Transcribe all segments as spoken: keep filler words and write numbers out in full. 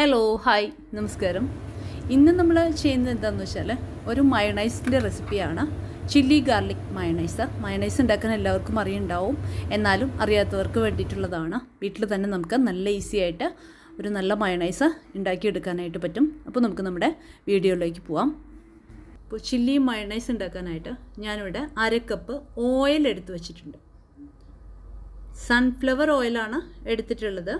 Hello hi നമസ്കാരം. ഇന്ന് നമ്മൾ ചെയ്യുന്നത് എന്താണെന്ന് വെച്ചാൽ ഒരു മയണൈസിൻ്റെ റെസിപ്പിയാണ്. Chilli garlic mayonnaise. മയണൈസ് ഉണ്ടാക്കാൻ എല്ലാവർക്കും അറിയുണ്ടാവും, എന്നാലും അറിയാത്തവർക്ക് വേണ്ടിയിട്ടുള്ളതാണ്. വീട്ടിൽ തന്നെ നമുക്ക് നല്ല ഈസി ആയിട്ട് ഒരു നല്ല മയണൈസ് ഉണ്ടാക്കിയെടുക്കാനായിട്ട് പറ്റും. അപ്പോൾ നമുക്ക് നമ്മുടെ വീഡിയോയിലേക്ക് പോവാം. ഇപ്പോൾ ചില്ലി മയണൈസ് ഉണ്ടാക്കാനായിട്ട് ഞാനിവിടെ അര കപ്പ് ഓയിൽ എടുത്ത് വച്ചിട്ടുണ്ട്. സൺഫ്ലവർ ഓയിലാണ് എടുത്തിട്ടുള്ളത്.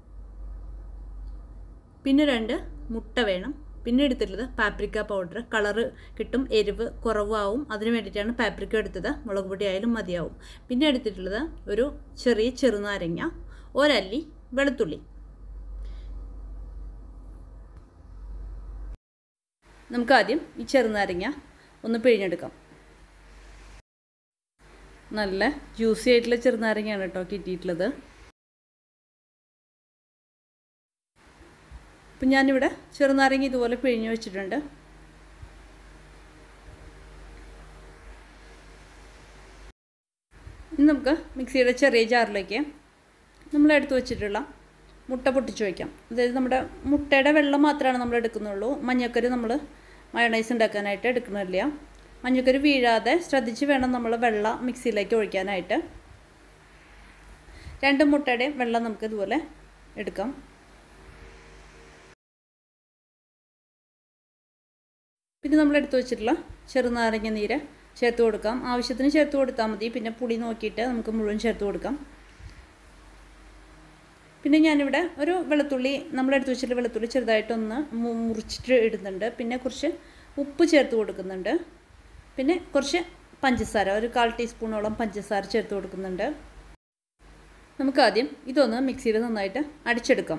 പിന്നെ രണ്ട് മുട്ട വേണം. പിന്നെ എടുത്തിട്ടുള്ളത് പാപ്രിക്ക പൗഡർ. കളറ് കിട്ടും, എരിവ് കുറവാവും, അതിന് വേണ്ടിയിട്ടാണ് പാപ്രിക്ക എടുത്തത്. മുളക് പൊടി ആയാലും മതിയാവും. പിന്നെ എടുത്തിട്ടുള്ളത് ഒരു ചെറിയ ചെറുനാരങ്ങ, ഒരല്ലി വെളുത്തുള്ളി. നമുക്ക് ആദ്യം ഈ ചെറുനാരങ്ങ ഒന്ന് പിഴിഞ്ഞെടുക്കാം. നല്ല ജ്യൂസി ആയിട്ടുള്ള ചെറുനാരങ്ങയാണ് കേട്ടോ കിട്ടിയിട്ടുള്ളത്. അപ്പം ഞാനിവിടെ ചെറുനാരങ്ങ ഇതുപോലെ പിഴിഞ്ഞ് വെച്ചിട്ടുണ്ട്. ഇനി നമുക്ക് മിക്സിയുടെ ചെറിയ ജാറിലേക്ക് നമ്മൾ എടുത്ത് വെച്ചിട്ടുള്ള മുട്ട പൊട്ടിച്ച് വയ്ക്കാം. അതായത് നമ്മുടെ മുട്ടയുടെ വെള്ളം മാത്രമാണ് നമ്മൾ എടുക്കുന്നുള്ളൂ. മഞ്ഞക്കരി നമ്മൾ മയണൈസ് ഉണ്ടാക്കാനായിട്ട് എടുക്കുന്നില്ല. മഞ്ഞക്കരി വീഴാതെ ശ്രദ്ധിച്ച് വേണം നമ്മൾ വെള്ളം മിക്സിയിലേക്ക് ഒഴിക്കാനായിട്ട്. രണ്ട് മുട്ടയുടെയും വെള്ളം നമുക്ക് ഇതുപോലെ എടുക്കാം. പിന്നെ നമ്മൾ എടുത്തു വെച്ചിട്ടുള്ള ചെറുനാരങ്ങ നീര് ചേർത്ത് കൊടുക്കാം. ആവശ്യത്തിന് ചേർത്ത് കൊടുത്താൽ മതി. പിന്നെ പുളി നോക്കിയിട്ട് നമുക്ക് മുഴുവൻ ചേർത്ത് കൊടുക്കാം. പിന്നെ ഞാനിവിടെ ഒരു വെളുത്തുള്ളി, നമ്മളെടുത്ത് വെച്ചിട്ടുള്ള വെളുത്തുള്ളി ചെറുതായിട്ടൊന്ന് മുറിച്ചിട്ട് ഇടുന്നുണ്ട്. പിന്നെ കുറച്ച് ഉപ്പ് ചേർത്ത് കൊടുക്കുന്നുണ്ട്. പിന്നെ കുറച്ച് പഞ്ചസാര, ഒരു കാൽ ടീസ്പൂണോളം പഞ്ചസാര ചേർത്ത് കൊടുക്കുന്നുണ്ട്. നമുക്ക് ആദ്യം ഇതൊന്ന് മിക്സിയിൽ നന്നായിട്ട് അടിച്ചെടുക്കാം.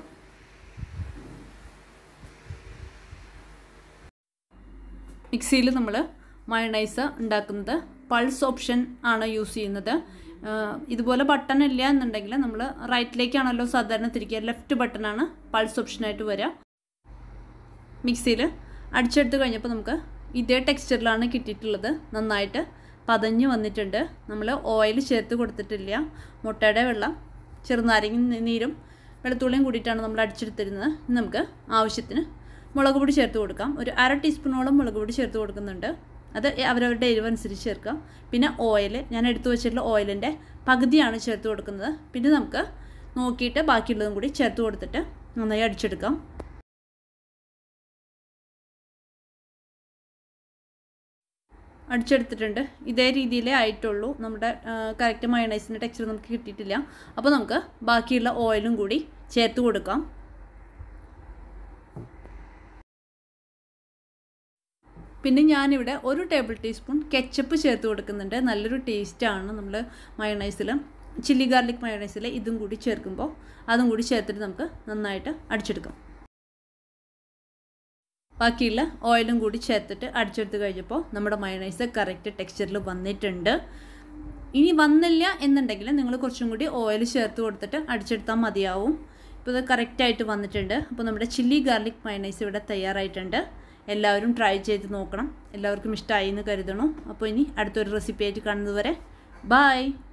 മിക്സിയിൽ നമ്മൾ മയണൈസ് ഉണ്ടാക്കുന്നത് പൾസ് ഓപ്ഷൻ ആണ് യൂസ് ചെയ്യുന്നത്. ഇതുപോലെ ബട്ടൺ ഇല്ല എന്നുണ്ടെങ്കിൽ നമ്മൾ റൈറ്റിലേക്കാണല്ലോ സാധാരണ തിരിക്കുക, ലെഫ്റ്റ് ബട്ടണാണ് പൾസ് ഓപ്ഷനായിട്ട് വരിക. മിക്സിയിൽ അടിച്ചെടുത്ത് കഴിഞ്ഞപ്പോൾ നമുക്ക് ഇതേ ടെക്സ്ചറിലാണ് കിട്ടിയിട്ടുള്ളത്. നന്നായിട്ട് പതഞ്ഞ് വന്നിട്ടുണ്ട്. നമ്മൾ ഓയിൽ ചേർത്ത് കൊടുത്തിട്ടില്ല. മുട്ടയുടെ വെള്ളം, ചെറുനാരങ്ങ നീരും വെളുത്തുള്ളിയും കൂടിയിട്ടാണ് നമ്മൾ അടിച്ചെടുത്തിരുന്നത്. നമുക്ക് ആവശ്യത്തിന് മുളക് പൊടി ചേർത്ത് കൊടുക്കാം. ഒരു അര ടീസ്പൂണോളം മുളക് പൊടി ചേർത്ത് കൊടുക്കുന്നുണ്ട്. അത് അവരവരുടെ എരിവ് അനുസരിച്ച് ചേർക്കാം. പിന്നെ ഓയിൽ, ഞാൻ എടുത്തു വെച്ചിട്ടുള്ള ഓയിലിൻ്റെ പകുതിയാണ് ചേർത്ത് കൊടുക്കുന്നത്. പിന്നെ നമുക്ക് നോക്കിയിട്ട് ബാക്കിയുള്ളതും കൂടി ചേർത്ത് കൊടുത്തിട്ട് നന്നായി അടിച്ചെടുക്കാം. അടിച്ചെടുത്തിട്ടുണ്ട്. ഇതേ രീതിയിലേ ആയിട്ടുള്ളൂ. നമ്മുടെ കറക്റ്റ് മയണൈസിൻ്റെ ടെക്സ്ചർ നമുക്ക് കിട്ടിയിട്ടില്ല. അപ്പോൾ നമുക്ക് ബാക്കിയുള്ള ഓയിലും കൂടി ചേർത്ത് കൊടുക്കാം. പിന്നെ ഞാനിവിടെ ഒരു ടേബിൾ ടീസ്പൂൺ കെച്ചപ്പ് ചേർത്ത് കൊടുക്കുന്നുണ്ട്. നല്ലൊരു ടേസ്റ്റാണ് നമ്മൾ മയണൈസിൽ, ചില്ലി ഗാർലിക് മയണൈസിൽ ഇതും കൂടി ചേർക്കുമ്പോൾ. അതും കൂടി ചേർത്തിട്ട് നമുക്ക് നന്നായിട്ട് അടിച്ചെടുക്കാം. ബാക്കിയുള്ള ഓയിലും കൂടി ചേർത്തിട്ട് അടിച്ചെടുത്ത് കഴിഞ്ഞപ്പോൾ നമ്മുടെ മയണൈസ് കറക്റ്റ് ടെക്സ്ചറിൽ വന്നിട്ടുണ്ട്. ഇനി വന്നില്ല എന്നുണ്ടെങ്കിൽ നിങ്ങൾ കുറച്ചും കൂടി ഓയിൽ ചേർത്ത് കൊടുത്തിട്ട് അടിച്ചെടുത്താൽ മതിയാവും. ഇപ്പോൾ ഇത് കറക്റ്റായിട്ട് വന്നിട്ടുണ്ട്. അപ്പോൾ നമ്മുടെ ചില്ലി ഗാർലിക് മയണൈസ് ഇവിടെ തയ്യാറായിട്ടുണ്ട്. എല്ലാവരും ട്രൈ ചെയ്ത് നോക്കണം. എല്ലാവർക്കും ഇഷ്ടമായി എന്ന് കരുതണം. അപ്പോൾ ഇനി അടുത്തൊരു റെസിപ്പി ആയിട്ട് കാണുന്നത് വരെ ബൈ.